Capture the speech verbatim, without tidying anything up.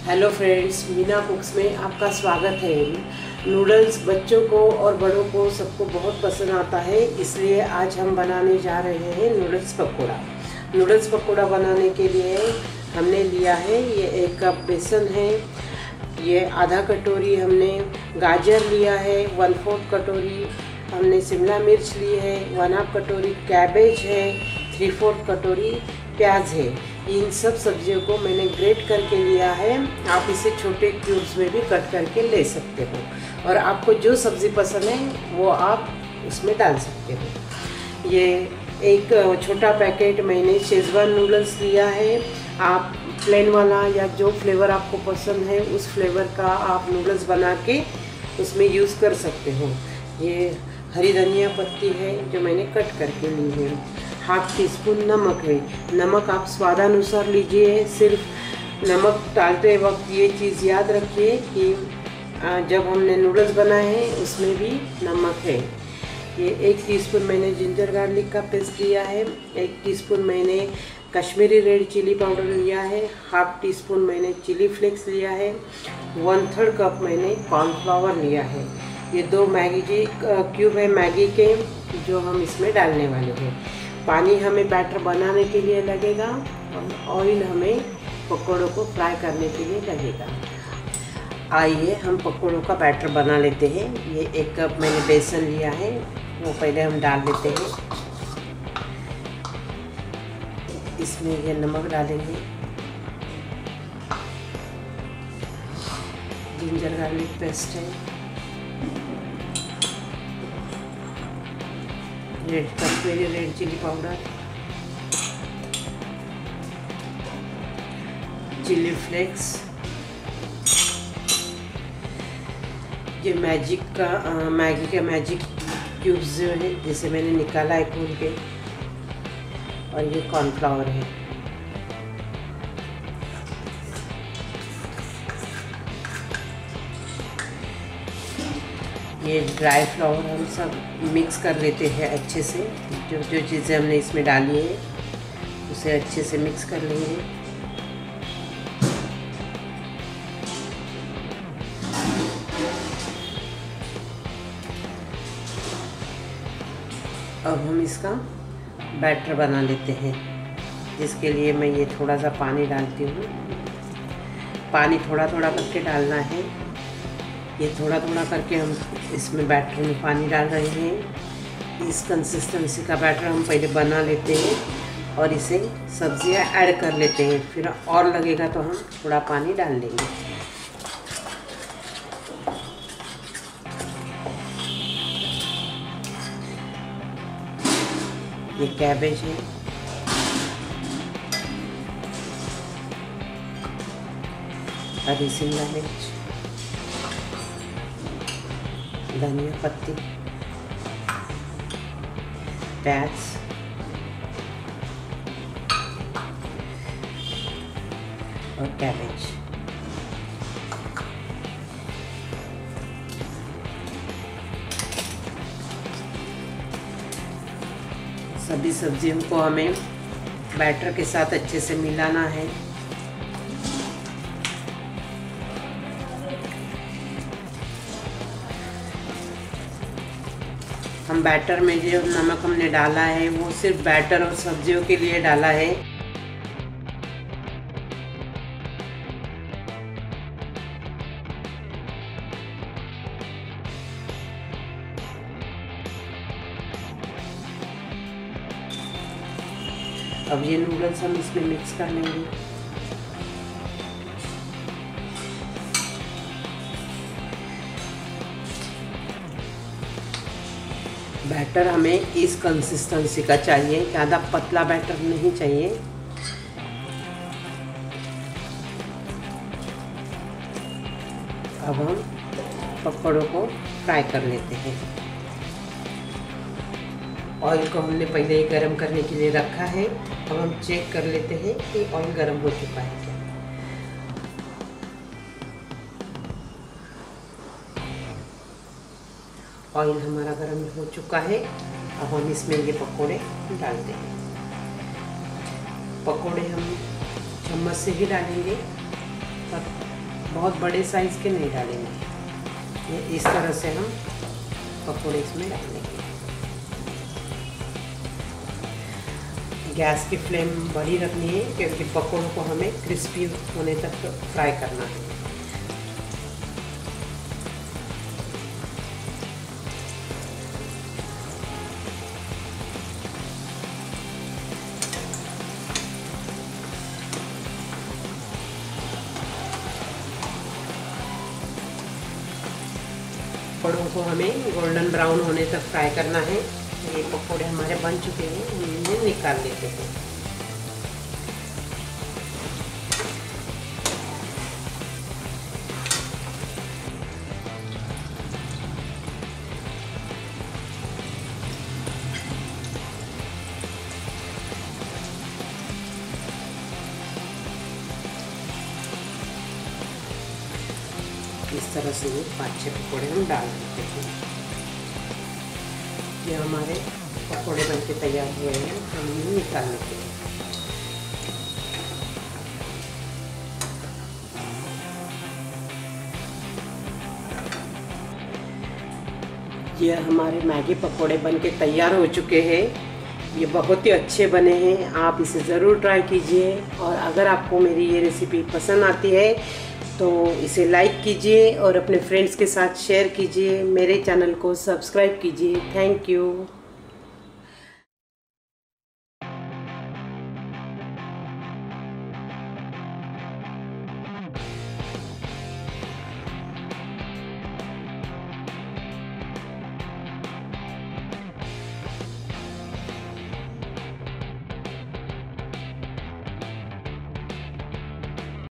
Hello friends, Meena कुक्स में आपका स्वागत है। नूडल्स बच्चों को और बड़ों को सबको बहुत पसंद आता है, इसलिए आज हम बनाने जा रहे हैं नूडल्स पकौड़ा। नूडल्स पकौड़ा बनाने के लिए हमने लिया है ये एक कप बेसन है, ये आधा कटोरी हमने गाजर लिया है, वन फोर्थ कटोरी हमने शिमला मिर्च ली है, वन हाफ कटोरी कैबेज है, थ्री फोर्थ कटोरी प्याज है। इन सब सब्जियों को मैंने ग्रेट करके लिया है। आप इसे छोटे क्यूब्स में भी कट करके ले सकते हो और आपको जो सब्ज़ी पसंद है वो आप उसमें डाल सकते हो। ये एक छोटा पैकेट मैंने शेज़वान नूडल्स लिया है। आप प्लेन वाला या जो फ्लेवर आपको पसंद है उस फ्लेवर का आप नूडल्स बना के उसमें यूज़ कर सकते हो। ये हरी धनिया पत्ती है जो मैंने कट करके ली है। हाफ टी स्पून नमक है। नमक आप स्वादानुसार लीजिए। सिर्फ नमक डालते वक्त ये चीज़ याद रखिए कि जब हमने नूडल्स बनाए हैं उसमें भी नमक है। ये एक टीस्पून मैंने जिंजर गार्लिक का पेस्ट लिया है। एक टीस्पून मैंने कश्मीरी रेड चिली पाउडर लिया है। हाफ टी स्पून मैंने चिली फ्लेक्स लिया है। वन थर्ड कप मैंने कॉर्नफ्लावर लिया है। ये दो मैगी जी क्यूब है मैगी के, जो हम इसमें डालने वाले हैं। पानी हमें बैटर बनाने के लिए लगेगा और ऑयल हमें पकौड़ों को फ्राई करने के लिए लगेगा। आइए हम पकौड़ों का बैटर बना लेते हैं। ये एक कप मैंने बेसन लिया है, वो पहले हम डाल लेते हैं। इसमें ये नमक डालेंगे, जिंजर गार्लिक पेस्ट है, red Kashmiri red chilli powder, chilli flakes, ये मैजिक का आ, मैगी का मैजिक क्यूब्स जो है जिसे मैंने निकाला है खोल के, और ये कॉर्नफ्लावर है। ये ड्राई फ्लावर हम सब मिक्स कर लेते हैं अच्छे से। जो जो चीज़ें हमने इसमें डाली है उसे अच्छे से मिक्स कर लेंगे। अब हम इसका बैटर बना लेते हैं, जिसके लिए मैं ये थोड़ा सा पानी डालती हूँ। पानी थोड़ा थोड़ा करके डालना है। ये थोड़ा थोड़ा करके हम इसमें बैटर में पानी डाल रहे हैं। इस कंसिस्टेंसी का बैटर हम पहले बना लेते हैं और इसे सब्जियां ऐड कर लेते हैं। फिर और लगेगा तो हम थोड़ा पानी डाल देंगे। ये कैबेज है, हरी शिमला मिर्च, धनिया पत्ती, प्याज, और कैबेज। सभी सब्जियों को हमें बैटर के साथ अच्छे से मिलाना है। हम बैटर में जो नमक हमने डाला है वो सिर्फ बैटर और सब्जियों के लिए डाला है। अब ये नूडल्स हम इसमें मिक्स कर लेंगे। बैटर हमें इस कंसिस्टेंसी का चाहिए, ज़्यादा पतला बैटर नहीं चाहिए। अब हम पकौड़ों को फ्राई कर लेते हैं। ऑयल को हमने पहले ही गरम करने के लिए रखा है। अब हम चेक कर लेते हैं कि ऑयल गरम हो चुका है क्या। ऑयल हमारा गरम हो चुका है। अब हम इसमें ये पकोड़े डाल देंगे। पकोड़े हम चम्मच से ही डालेंगे और बहुत बड़े साइज़ के नहीं डालेंगे। ये इस तरह से हम पकौड़े इसमें डालेंगे। गैस की फ्लेम बड़ी रखनी है क्योंकि पकौड़ों को हमें क्रिस्पी होने तक फ्राई करना है। पकौड़ों को हमें गोल्डन ब्राउन होने तक फ्राई करना है। ये पकौड़े हमारे बन चुके हैं, इन्हें निकाल लेते हैं। इस तरह से ये पाँच छः पकौड़े हम डाल देते हैं। ये हमारे पकौड़े बनके तैयार हुए हैं, हम इन्हें निकाल लेते हैं। ये हमारे मैगी पकौड़े बनके तैयार हो चुके हैं। ये बहुत ही अच्छे बने हैं, आप इसे ज़रूर ट्राई कीजिए। और अगर आपको मेरी ये रेसिपी पसंद आती है तो इसे लाइक कीजिए और अपने फ्रेंड्स के साथ शेयर कीजिए। मेरे चैनल को सब्सक्राइब कीजिए। Thank you.